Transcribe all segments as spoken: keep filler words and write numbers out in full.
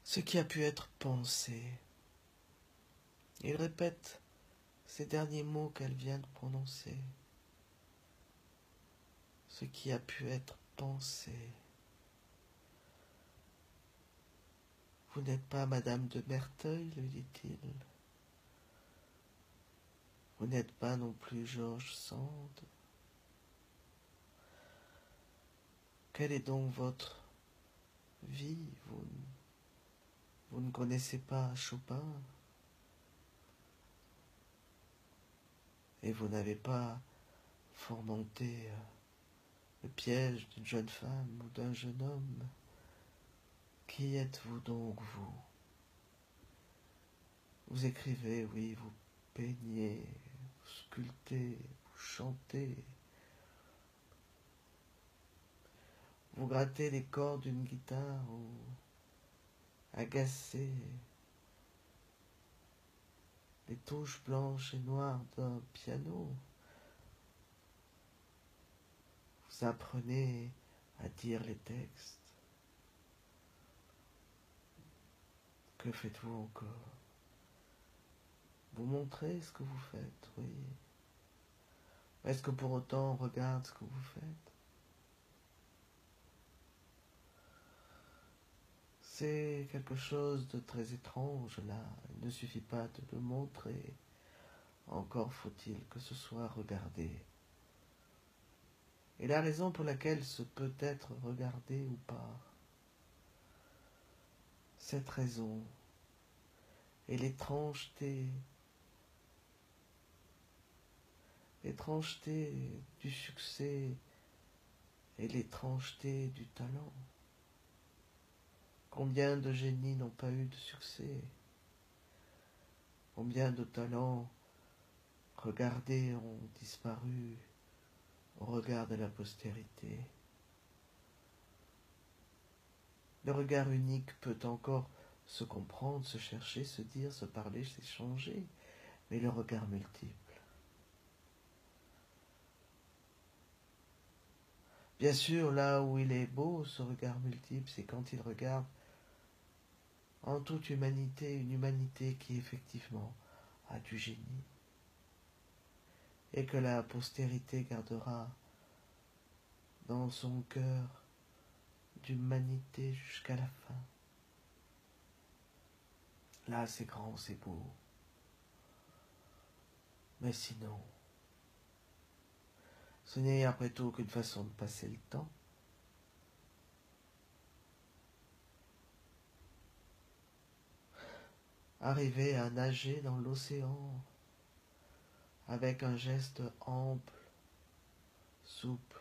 ce qui a pu être pensé. Il répète ces derniers mots qu'elle vient de prononcer. Ce qui a pu être pensé. Vous n'êtes pas Madame de Merteuil, lui dit-il. Vous n'êtes pas non plus George Sand. Quelle est donc votre vie? Vous, vous ne connaissez pas Chopin? Et vous n'avez pas fomenté le piège d'une jeune femme ou d'un jeune homme? Qui êtes-vous donc, vous? Vous écrivez, oui, vous peignez, vous sculptez, vous chantez. Vous grattez les cordes d'une guitare ou agacez les touches blanches et noires d'un piano. Vous apprenez à dire les textes. Que faites-vous encore? Vous montrez ce que vous faites, oui. Est-ce que pour autant on regarde ce que vous faites? C'est quelque chose de très étrange là. Il ne suffit pas de le montrer. Encore faut-il que ce soit regardé. Et la raison pour laquelle ce peut être regardé ou pas, cette raison est l'étrangeté, l'étrangeté du succès et l'étrangeté du talent. Combien de génies n'ont pas eu de succès? Combien de talents regardés ont disparu au regard de la postérité? Le regard unique peut encore se comprendre, se chercher, se dire, se parler, s'échanger, mais le regard multiple. Bien sûr, là où il est beau, ce regard multiple, c'est quand il regarde en toute humanité, une humanité qui effectivement a du génie, et que la postérité gardera dans son cœur d'humanité jusqu'à la fin. Là, c'est grand, c'est beau. Mais sinon, ce n'est après tout qu'une façon de passer le temps. Arriver à nager dans l'océan avec un geste ample, souple,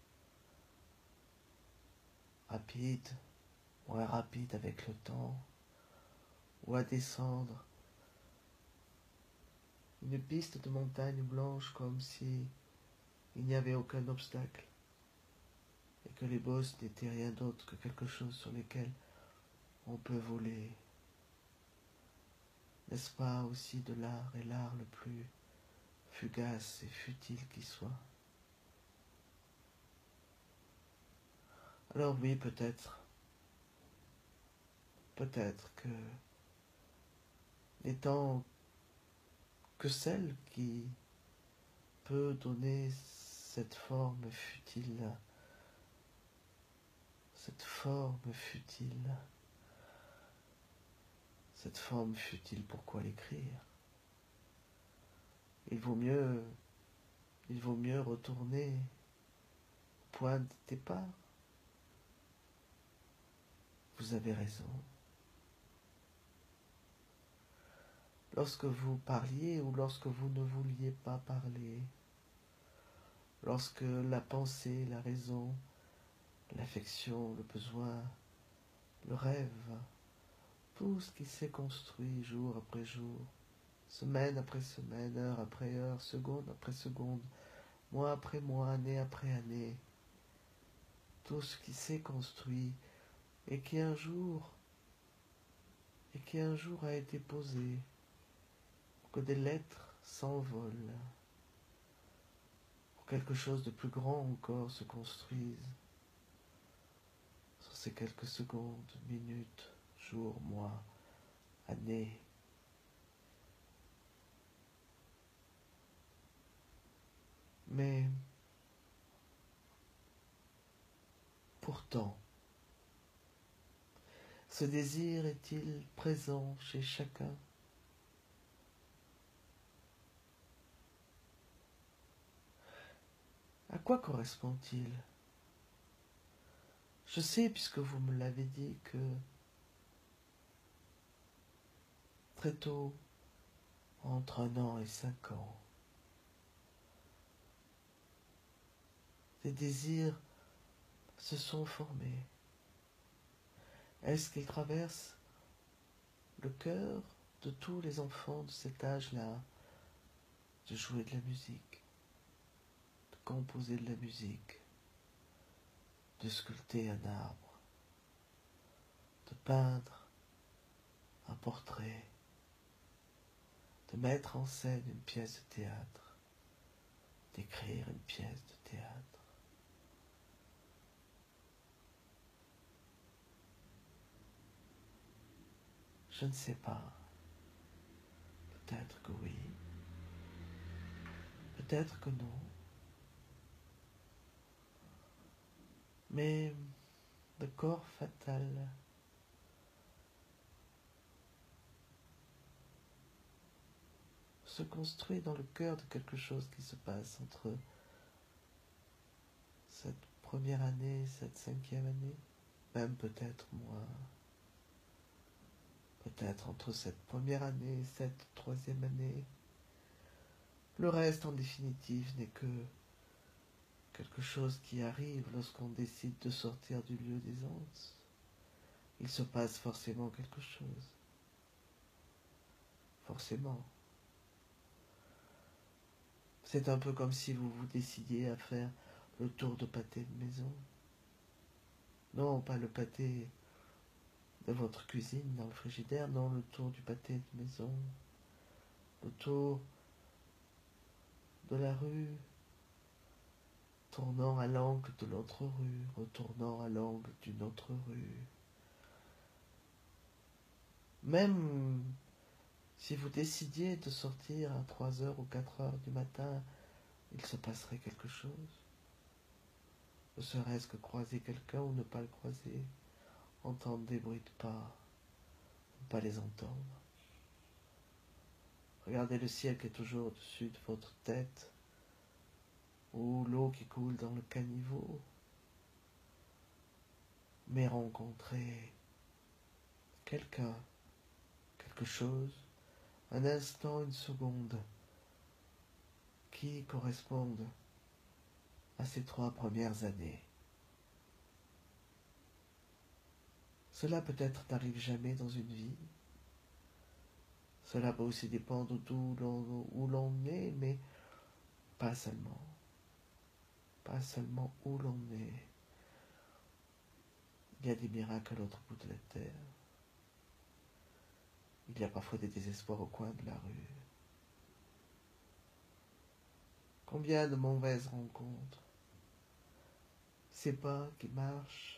rapide, moins rapide avec le temps, ou à descendre une piste de montagne blanche comme si il n'y avait aucun obstacle et que les bosses n'étaient rien d'autre que quelque chose sur lequel on peut voler. N'est-ce pas aussi de l'art, et l'art le plus fugace et futile qui soit? Alors oui, peut-être, peut-être que n'étant que celle qui peut donner cette forme futile, cette forme futile, cette forme futile, pourquoi l'écrire? Il vaut mieux, il vaut mieux retourner au point de départ. Vous avez raison. Lorsque vous parliez ou lorsque vous ne vouliez pas parler, lorsque la pensée, la raison, l'affection, le besoin, le rêve, tout ce qui s'est construit jour après jour, semaine après semaine, heure après heure, seconde après seconde, mois après mois, année après année, tout ce qui s'est construit et qui un jour, et qui un jour a été posé, pour que des lettres s'envolent, pour que quelque chose de plus grand encore se construise sur ces quelques secondes, minutes, jours, mois, années. Mais pourtant, ce désir est-il présent chez chacun? À quoi correspond-il? Je sais, puisque vous me l'avez dit, que très tôt, entre un an et cinq ans, des désirs se sont formés. Est-ce qu'ils traversent le cœur de tous les enfants de cet âge-là, de jouer de la musique, de composer de la musique, de sculpter un arbre, de peindre un portrait, de mettre en scène une pièce de théâtre, d'écrire une pièce de théâtre? Je ne sais pas. Peut-être que oui. Peut-être que non. Mais le corps fatal se construit dans le cœur de quelque chose qui se passe entre cette première année et cette cinquième année, même peut-être moins. Peut-être entre cette première année et cette troisième année. Le reste, en définitive, n'est que quelque chose qui arrive lorsqu'on décide de sortir du lieu d'aisance. Il se passe forcément quelque chose. Forcément. C'est un peu comme si vous vous décidiez à faire le tour de pâté de maison. Non, pas le pâté de votre cuisine dans le frigidaire, non, le tour du pâté de maison, le tour de la rue, tournant à l'angle de l'autre rue, retournant à l'angle d'une autre rue. Même si vous décidiez de sortir à trois heures ou quatre heures du matin, il se passerait quelque chose. Ne serait-ce que croiser quelqu'un ou ne pas le croiser, entendre des bruits de pas, ne pas les entendre. Regardez le ciel qui est toujours au-dessus de votre tête, ou l'eau qui coule dans le caniveau. Mais rencontrer quelqu'un, quelque chose, un instant, une seconde, qui correspondent à ces trois premières années. Cela peut-être n'arrive jamais dans une vie. Cela peut aussi dépendre d'où l'on, où l'on est, mais pas seulement. Pas seulement où l'on est. Il y a des miracles à l'autre bout de la terre. Il y a parfois des désespoirs au coin de la rue. Combien de mauvaises rencontres. Ces pas qui marchent.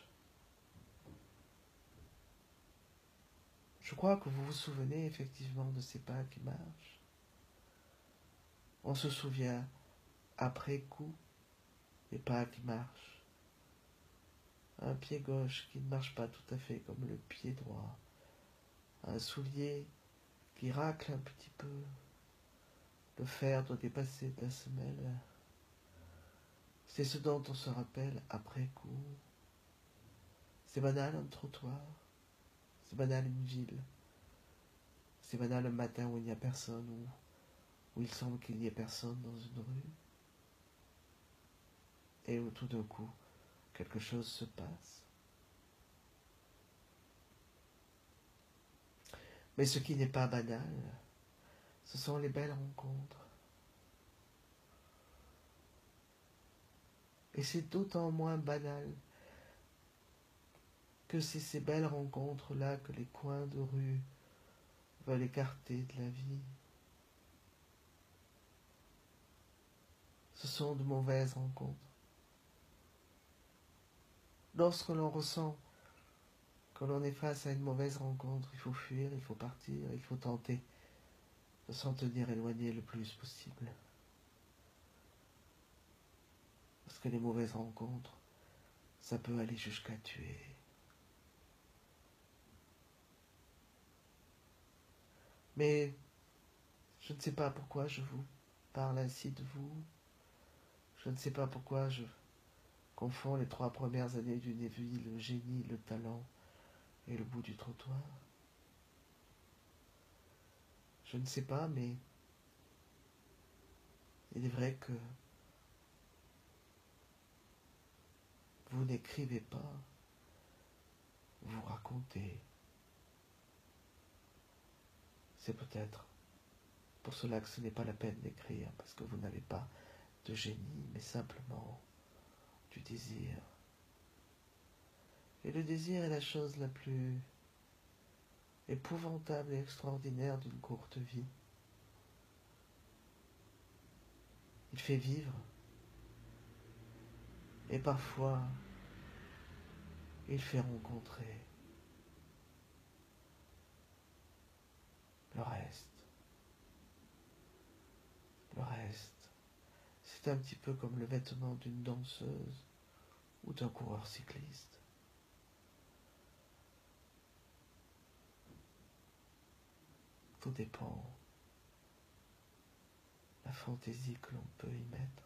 Je crois que vous vous souvenez effectivement de ces pas qui marchent. On se souvient après coup des pas qui marchent. Un pied gauche qui ne marche pas tout à fait comme le pied droit. Un soulier qui racle un petit peu. Le fer doit dépasser de la semelle. C'est ce dont on se rappelle après coup. C'est banal un trottoir. C'est banal une ville. C'est banal un matin où il n'y a personne, où, où il semble qu'il n'y ait personne dans une rue. Et où tout d'un coup, quelque chose se passe. Mais ce qui n'est pas banal, ce sont les belles rencontres. Et c'est d'autant moins banal que c'est ces belles rencontres-là que les coins de rue veulent écarter de la vie. Ce sont de mauvaises rencontres. Lorsque l'on ressent Quand on est face à une mauvaise rencontre, il faut fuir, il faut partir, il faut tenter de s'en tenir éloigné le plus possible. Parce que les mauvaises rencontres, ça peut aller jusqu'à tuer. Mais je ne sais pas pourquoi je vous parle ainsi de vous. Je ne sais pas pourquoi je confonds les trois premières années d'une vie, le génie, le talent et le bout du trottoir. Je ne sais pas, mais il est vrai que vous n'écrivez pas, vous racontez. C'est peut-être pour cela que ce n'est pas la peine d'écrire, parce que vous n'avez pas de génie, mais simplement du désir. Et le désir est la chose la plus épouvantable et extraordinaire d'une courte vie. Il fait vivre, et parfois, il fait rencontrer. Le reste, le reste, c'est un petit peu comme le vêtement d'une danseuse ou d'un coureur cycliste. Tout dépend de la fantaisie que l'on peut y mettre.